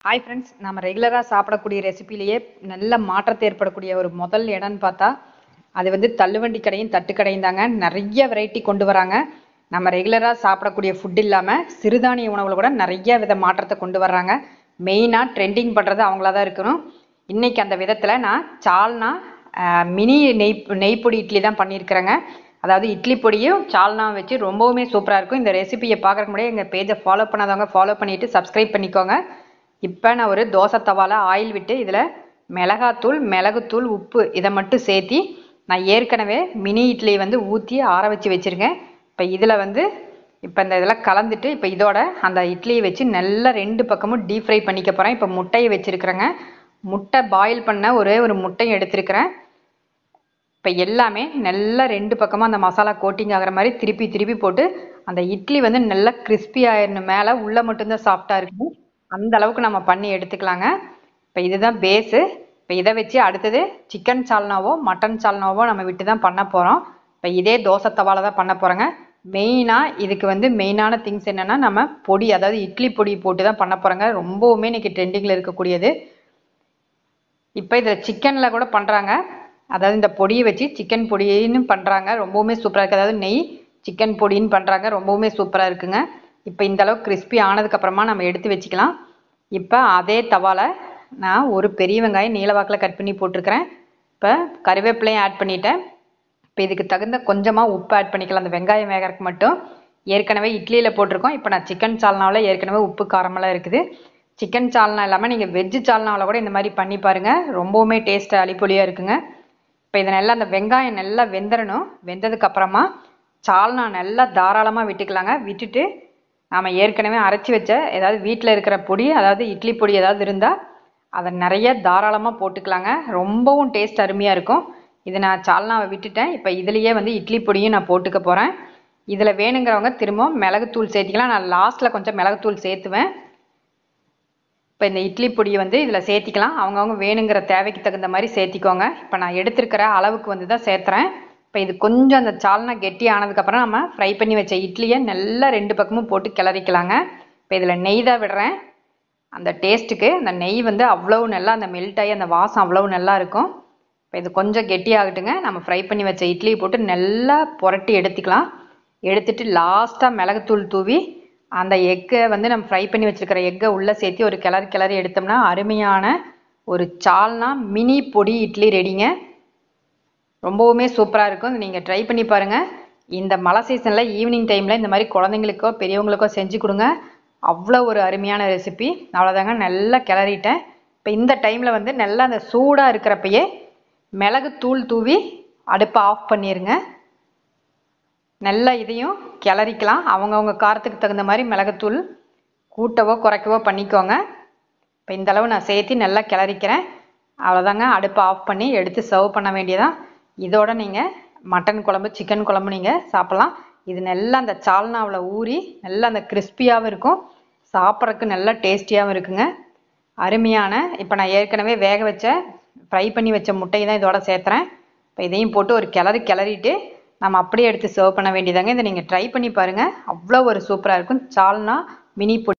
Hi friends, நம்ம ரெகுலராக சாப்பிடக்கூடிய ரெசிபிலேயே நல்ல மாற்றத்தை ஏற்படக்கூடிய ஒரு முதல் இடம்னு பார்த்தா அது வந்து தள்ளுவண்டி கடையும் தட்டுக்கடையும் தாங்க. நிறைய வெரைட்டி கொண்டு வராங்க. நம்ம ரெகுலராக சாப்பிடக்கூடிய ஃபுட் இல்லாமல் சிறுதானிய உணவில் கூட நிறைய வித மாற்றத்தை கொண்டு வர்றாங்க. மெயினாக ட்ரெண்டிங் பண்ணுறது அவங்களா தான் இருக்கணும். இன்றைக்கி அந்த விதத்தில் நான் சால்னா மினி நெய்ப்பொடி இட்லி தான் பண்ணியிருக்கிறேங்க. அதாவது இட்லி பொடியும் சால்னா வச்சு ரொம்பவுமே சூப்பராக இருக்கும். இந்த ரெசிபியை பார்க்குறக்கு முன்னாடி எங்கள் பேஜை ஃபாலோ பண்ணாதவங்க ஃபாலோ பண்ணிவிட்டு சப்ஸ்கிரைப் பண்ணிக்கோங்க. இப்போ நான் ஒரு தோசை தவால ஆயில் விட்டு இதில் மிளகாத்தூள், மிளகுத்தூள், உப்பு இதை மட்டும் சேர்த்தி நான் ஏற்கனவே மினி இட்லி வந்து ஊற்றி ஆற வச்சு வச்சுருக்கேன். இப்போ இதில் வந்து இப்போ இந்த இதெல்லாம் கலந்துட்டு இப்போ இதோட அந்த இட்லியை வச்சு நல்லா ரெண்டு பக்கமும் டீப் ஃப்ரை பண்ணிக்க போகிறேன். இப்போ முட்டையை வச்சுருக்கிறேங்க. முட்டை பாயில் பண்ண ஒரே ஒரு முட்டையை எடுத்துருக்கிறேன். இப்போ எல்லாமே நல்லா ரெண்டு பக்கமாக அந்த மசாலா கோட்டிங் ஆகிற மாதிரி திருப்பி திருப்பி போட்டு அந்த இட்லி வந்து நல்லா கிறிஸ்பி ஆயிடணும். மேலே உள்ளே மட்டும்தான் சாஃப்டாக இருக்கும். அந்த அளவுக்கு நம்ம பண்ணி எடுத்துக்கலாங்க. இப்போ இதுதான் பேஸு. இப்போ இதை வச்சு அடுத்தது சிக்கன் சால்னாவோ மட்டன் சால்னாவோ நம்ம விட்டு தான் பண்ண போகிறோம். இப்போ இதே தோசை தவால தான் பண்ண போகிறோங்க. மெயினாக இதுக்கு வந்து மெயினான திங்ஸ் என்னென்னா நம்ம பொடி, அதாவது இட்லி பொடி போட்டு தான் பண்ண போகிறோங்க. ரொம்பவுமே இன்றைக்கி ட்ரெண்டிங்கில் இருக்கக்கூடியது. இப்போ இதில் சிக்கனில் கூட பண்ணுறாங்க. அதாவது இந்த பொடியை வச்சு சிக்கன் பொடின்னு பண்ணுறாங்க. ரொம்பவுமே சூப்பராக இருக்குது. அதாவது நெய் சிக்கன் பொடின்னு பண்ணுறாங்க. ரொம்பவுமே சூப்பராக இருக்குங்க. இப்போ இந்த அளவுக்கு கிறிஸ்பி ஆனதுக்கப்புறமா நம்ம எடுத்து வச்சுக்கலாம். இப்போ அதே தவால நான் ஒரு பெரிய வெங்காயம் நீளவாக்கில் கட் பண்ணி போட்டிருக்கிறேன். இப்போ கருவேப்பிலையும் ஆட் பண்ணிட்டேன். இப்போ இதுக்கு தகுந்த கொஞ்சமாக உப்பு ஆட் பண்ணிக்கலாம். அந்த வெங்காயம் வேகறதுக்கு மட்டும். ஏற்கனவே இட்லியில் போட்டிருக்கோம். இப்போ நான் சிக்கன் சால்னாவில் ஏற்கனவே உப்பு காரமெல்லாம் இருக்குது. சிக்கன் சால்னா இல்லாமல் நீங்கள் வெஜ்ஜு சால்னாவில் கூட இந்த மாதிரி பண்ணி பாருங்கள். ரொம்பவுமே டேஸ்ட்டு அடிப்பொலியாக இருக்குங்க. இப்போ இதை நல்லா அந்த வெங்காயம் நல்லா வெந்துடணும். வெந்ததுக்கப்புறமா சால்னா நல்லா தாராளமாக விட்டுக்கலாங்க. விட்டுட்டு நாம் ஏற்கனவே அரைச்சி வச்ச ஏதாவது வீட்டில் இருக்கிற பொடி, அதாவது இட்லி பொடி ஏதாவது இருந்தால் அதை நிறைய தாராளமாக போட்டுக்கலாங்க. ரொம்பவும் டேஸ்ட் அருமையாக இருக்கும். இதை நான் சால்னாவை விட்டுட்டேன். இப்போ இதுலேயே வந்து இட்லி பொடியும் நான் போட்டுக்க போகிறேன். இதில் வேணுங்கிறவங்க திரும்ப மிளகுத்தூள் சேர்த்திக்கலாம். நான் லாஸ்ட்டில் கொஞ்சம் மிளகுத்தூள் சேர்த்துவேன். இப்போ இந்த இட்லி பொடியை வந்து இதில் சேர்த்திக்கலாம். அவங்கவுங்க வேணுங்கிற தேவைக்கு தகுந்த மாதிரி சேர்த்திக்கோங்க. இப்போ நான் எடுத்துருக்கிற அளவுக்கு வந்து தான் சேர்த்துறேன். இப்போ இது கொஞ்சம் அந்த சால்னா கெட்டி ஆனதுக்கப்புறம் நம்ம ஃப்ரை பண்ணி வச்ச இட்லியை நல்லா ரெண்டு பக்கமும் போட்டு கிளறிக்கலாங்க. இப்போ இதில் நெய் தான் விடுறேன். அந்த டேஸ்ட்டுக்கு அந்த நெய் வந்து அவ்வளவு நல்லா அந்த மெல்ட் ஆகி அந்த வாசம் அவ்வளவு நல்லா இருக்கும். இப்போ இது கொஞ்சம் கெட்டி ஆகட்டுங்க. நம்ம ஃப்ரை பண்ணி வச்ச இட்லியை போட்டு நல்லா புரட்டி எடுத்துக்கலாம். எடுத்துட்டு லாஸ்ட்டாக மிளகுத்தூள் தூவி அந்த எக்கை வந்து நம்ம ஃப்ரை பண்ணி வச்சுருக்கிற எக்கை உள்ளே சேர்த்து ஒரு கிளறி எடுத்தோம்னா அருமையான ஒரு சால்னா மினி பொடி இட்லி ரெடிங்க. ரொம்பவுமே சூப்பராக இருக்கும். நீங்கள் ட்ரை பண்ணி பாருங்கள். இந்த மழை சீசனில் ஈவினிங் டைமில் இந்த மாதிரி குழந்தைங்களுக்கோ பெரியவங்களுக்கோ செஞ்சு கொடுங்க. அவ்வளோ ஒரு அருமையான ரெசிபி. அவ்வளோதாங்க, நல்லா கிளறிட்டேன். இப்போ இந்த டைமில் வந்து நல்லா அந்த சூடாக இருக்கிறப்பயே மிளகுத்தூள் தூவி அடுப்பை ஆஃப் பண்ணிடுங்க. நல்லா இதையும் கிளறிக்கலாம். அவங்கவுங்க காரத்துக்கு தகுந்த மாதிரி மிளகுத்தூள் கூட்டவோ குறைக்கவோ பண்ணிக்கோங்க. இப்போ இந்தளவு நான் சேர்த்து நல்லா கிளறிக்கிறேன். அவ்வளோதாங்க, அடுப்பை ஆஃப் பண்ணி எடுத்து சர்வ் பண்ண வேண்டியதான். இதோட நீங்கள் மட்டன் குழம்பு, சிக்கன் குழம்பு நீங்கள் சாப்பிட்லாம். இது நல்லா அந்த சால்னாவில் ஊறி நல்லா அந்த கிறிஸ்பியாகவும் இருக்கும். சாப்பிட்றதுக்கு நல்லா டேஸ்டியாகவும் இருக்குங்க. அருமையான இப்போ நான் ஏற்கனவே வேக வச்ச ஃப்ரை பண்ணி வச்ச முட்டையை தான் இதோட சேர்த்துறேன். இப்போ இதையும் போட்டு ஒரு கிளறிட்டு நம்ம அப்படியே எடுத்து சர்வ் பண்ண வேண்டியதாங்க. இதை நீங்கள் ட்ரை பண்ணி பாருங்கள். அவ்வளோ ஒரு சூப்பராக இருக்கும் சால்னா மினி பொடி.